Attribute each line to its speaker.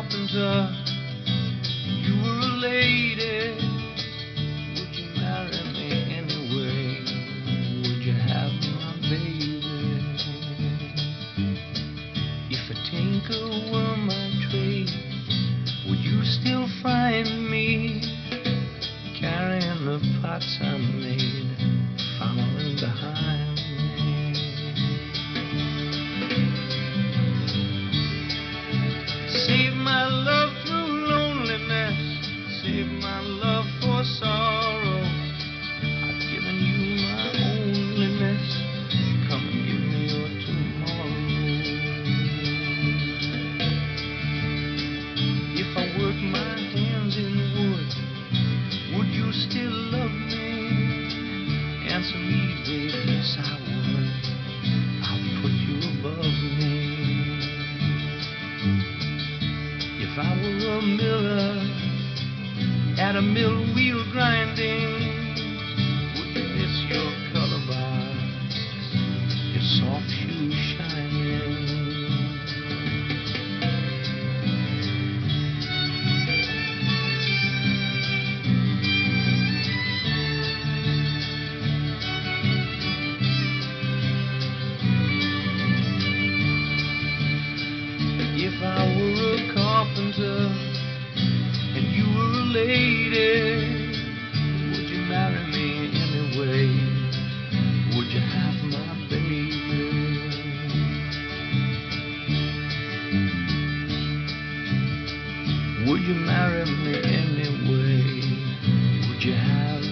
Speaker 1: carpenter, you were a lady, would you marry me anyway? Would you have my baby? If a tinker were my trade, would you still find me carrying the pots I made, following behind me? Save my love through loneliness, save my love for sorrow. I've given you my onlyness, come and give me your tomorrow. If I work my hands in wood, would you still love me? Answer me, baby, yes I would. I'll put you above me. If I were a miller at a mill wheel grinding, would you miss your color box, your soft shoes shining? If I were a carpenter and you were a lady, would you marry me anyway? Would you have my baby? Would you marry me anyway? Would you have